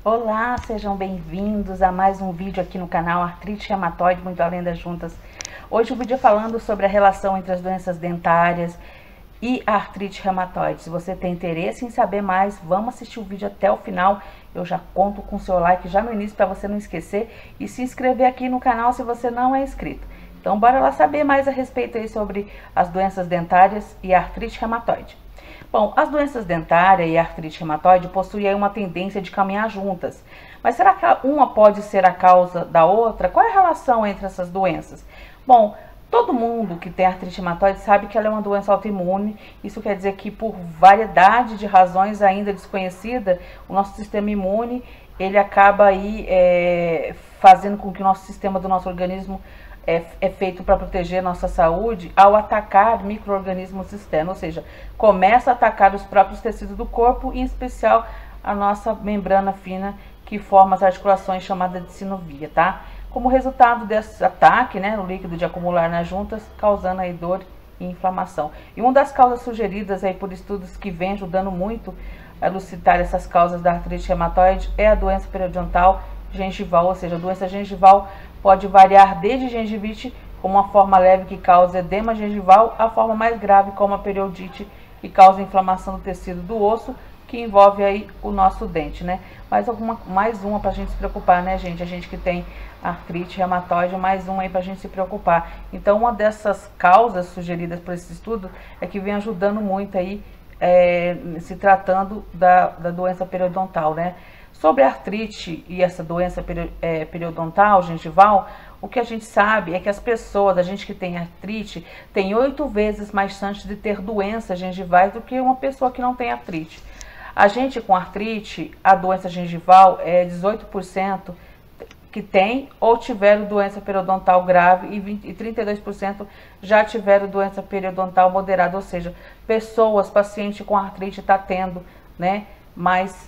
Olá, sejam bem-vindos a mais um vídeo aqui no canal Artrite Reumatoide, muito além das juntas. Hoje o vídeo é falando sobre a relação entre as doenças dentárias e a artrite reumatoide. Se você tem interesse em saber mais, vamos assistir o vídeo até o final. Eu já conto com o seu like já no início para você não esquecer e se inscrever aqui no canal se você não é inscrito. Então bora lá saber mais a respeito aí sobre as doenças dentárias e a artrite reumatoide. Bom, as doenças dentárias e a artrite reumatoide possuem aí uma tendência de caminhar juntas. Mas será que uma pode ser a causa da outra? Qual é a relação entre essas doenças? Bom, todo mundo que tem artrite reumatoide sabe que ela é uma doença autoimune. Isso quer dizer que por variedade de razões ainda desconhecida, o nosso sistema imune, ele acaba aí fazendo com que o nosso sistema do nosso organismo é feito para proteger nossa saúde ao atacar micro-organismos externos, ou seja, começa a atacar os próprios tecidos do corpo, em especial a nossa membrana fina que forma as articulações chamadas de sinovia, tá? Como resultado desse ataque, né, o líquido de acumular nas juntas, causando aí dor e inflamação. E uma das causas sugeridas aí por estudos que vem ajudando muito a elucidar essas causas da artrite reumatoide é a doença periodontal gengival, ou seja, a doença gengival pode variar desde gengivite, como uma forma leve que causa edema gengival, a forma mais grave, como a periodite, que causa inflamação do tecido do osso, que envolve aí o nosso dente, né? Mais uma pra gente se preocupar, né, gente? A gente que tem artrite reumatoide, mais uma aí pra gente se preocupar. Então, uma dessas causas sugeridas por esse estudo é que vem ajudando muito aí, se tratando da doença periodontal, né? Sobre a artrite e essa doença periodontal, gengival, o que a gente sabe é que as pessoas, a gente que tem artrite, tem 8 vezes mais chance de ter doenças gengivais do que uma pessoa que não tem artrite. A gente com artrite, a doença gengival é 18% que tem ou tiveram doença periodontal grave e 32% já tiveram doença periodontal moderada, ou seja, pacientes com artrite tá tendo, né, mais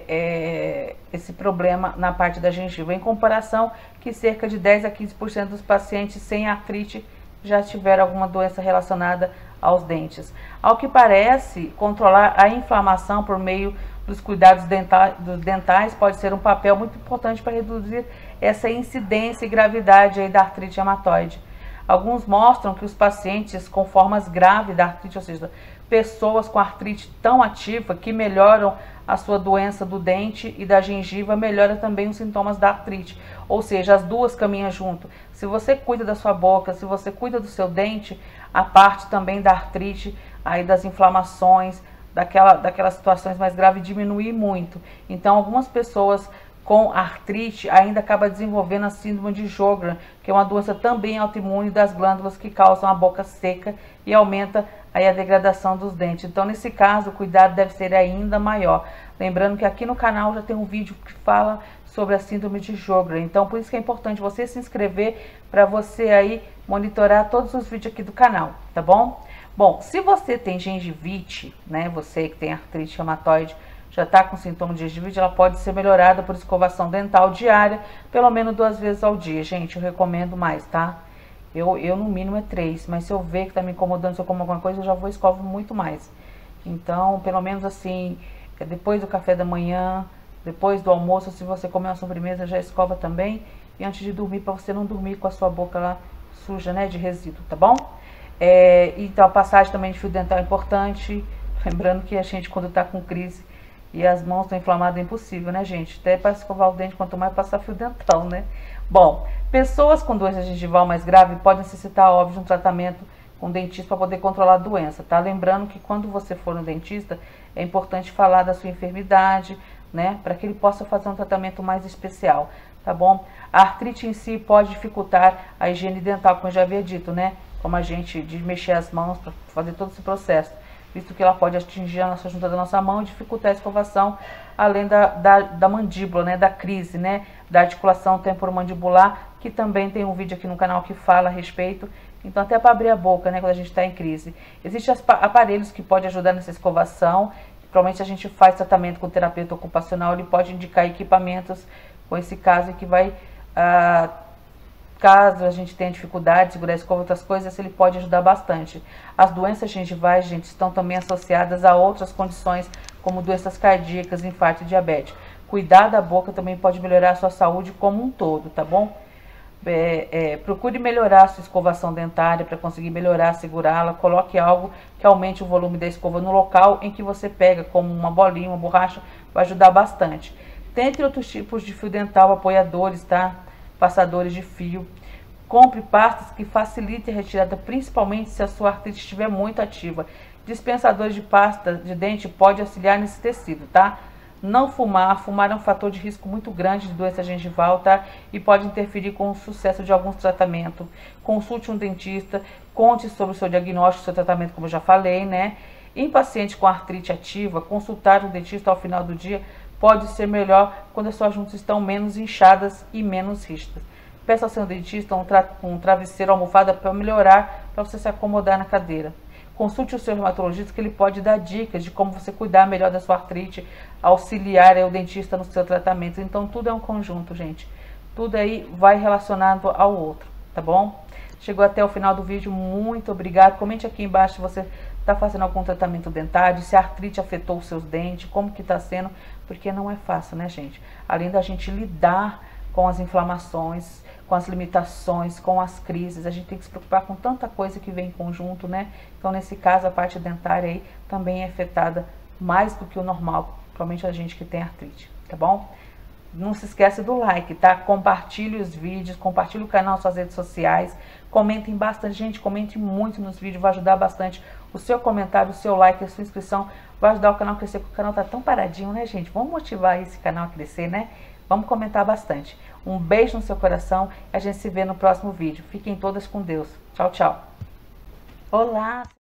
esse problema na parte da gengiva, em comparação que cerca de 10 a 15% dos pacientes sem artrite já tiveram alguma doença relacionada aos dentes. Ao que parece, controlar a inflamação por meio dos cuidados dentais pode ser um papel muito importante para reduzir essa incidência e gravidade aí da artrite reumatoide. Alguns mostram que os pacientes com formas graves da artrite, ou seja, pessoas com artrite tão ativa que melhoram a sua doença do dente e da gengiva, melhora também os sintomas da artrite. Ou seja, as duas caminham junto. Se você cuida da sua boca, se você cuida do seu dente, a parte também da artrite, aí das inflamações, daquelas situações mais graves diminui muito. Então, algumas pessoas com artrite ainda acaba desenvolvendo a síndrome de Sjögren, que é uma doença também autoimune das glândulas que causam a boca seca e aumenta aí a degradação dos dentes. Então, nesse caso, o cuidado deve ser ainda maior. Lembrando que aqui no canal já tem um vídeo que fala sobre a síndrome de Sjögren. Então, por isso que é importante você se inscrever para você aí monitorar todos os vídeos aqui do canal, tá bom? Bom, se você tem gengivite, né, você que tem artrite reumatoide, já está com sintoma de gengivite, ela pode ser melhorada por escovação dental diária, pelo menos 2 vezes ao dia. Gente, eu recomendo mais, tá? Eu no mínimo é 3, mas se eu ver que tá me incomodando, se eu como alguma coisa, eu já vou escovo muito mais. Então, pelo menos assim, depois do café da manhã, depois do almoço, se você comer uma sobremesa, já escova também. E antes de dormir, para você não dormir com a sua boca lá suja, né, de resíduo, tá bom? Então, a passagem também de fio dental é importante. Lembrando que a gente, quando tá com crise e as mãos estão inflamadas, é impossível, né, gente? Até para escovar o dente, quanto mais passar fio dental, né? Bom, pessoas com doença gengival mais grave podem necessitar, óbvio, de um tratamento com dentista para poder controlar a doença, tá? Lembrando que quando você for no dentista, é importante falar da sua enfermidade, né? Para que ele possa fazer um tratamento mais especial, tá bom? A artrite em si pode dificultar a higiene dental, como eu já havia dito, né? Como a gente de mexer as mãos para fazer todo esse processo, visto que ela pode atingir a nossa junta da nossa mão e dificultar a escovação, além da mandíbula, né, da crise, né, da articulação temporomandibular, que também tem um vídeo aqui no canal que fala a respeito. Então, até para abrir a boca, né, quando a gente está em crise. Existem aparelhos que podem ajudar nessa escovação. Provavelmente a gente faz tratamento com o terapeuta ocupacional, ele pode indicar equipamentos com esse caso que vai... caso a gente tenha dificuldade de segurar a escova, outras coisas, ele pode ajudar bastante. As doenças gengivais, gente, estão também associadas a outras condições, como doenças cardíacas, infarto e diabetes. Cuidar da boca também pode melhorar a sua saúde como um todo, tá bom? Procure melhorar a sua escovação dentária para conseguir melhorar, segurá-la. Coloque algo que aumente o volume da escova no local em que você pega, como uma bolinha, uma borracha, vai ajudar bastante. Tente outros tipos de fio dental, apoiadores, tá? Passadores de fio. Compre pastas que facilitem a retirada, principalmente se a sua artrite estiver muito ativa. Dispensadores de pasta de dente pode auxiliar nesse tecido, tá? Não fumar. Fumar é um fator de risco muito grande de doença gengival, tá? E pode interferir com o sucesso de alguns tratamentos. Consulte um dentista, conte sobre o seu diagnóstico, seu tratamento, como eu já falei, né? Em paciente com artrite ativa, consultar um dentista ao final do dia pode ser melhor quando as suas juntas estão menos inchadas e menos rígidas. Peça ao seu dentista um travesseiro, almofada para melhorar, para você se acomodar na cadeira. Consulte o seu reumatologista, que ele pode dar dicas de como você cuidar melhor da sua artrite, auxiliar o dentista no seu tratamento. Então tudo é um conjunto, gente. Tudo aí vai relacionado ao outro, tá bom? Chegou até o final do vídeo, muito obrigado. Comente aqui embaixo se você está fazendo algum tratamento dentário, se a artrite afetou os seus dentes, como que está sendo, porque não é fácil, né, gente? Além da gente lidar com as inflamações, com as limitações, com as crises, a gente tem que se preocupar com tanta coisa que vem em conjunto, né? Então, nesse caso, a parte dentária aí também é afetada mais do que o normal, principalmente a gente que tem artrite, tá bom? Não se esquece do like, tá? Compartilhe os vídeos, compartilhe o canal nas suas redes sociais, comentem bastante, gente, comente muito nos vídeos, vai ajudar bastante. O seu comentário, o seu like, a sua inscrição vai ajudar o canal a crescer, porque o canal tá tão paradinho, né, gente? Vamos motivar esse canal a crescer, né? Vamos comentar bastante. Um beijo no seu coração e a gente se vê no próximo vídeo. Fiquem todas com Deus. Tchau, tchau. Olá!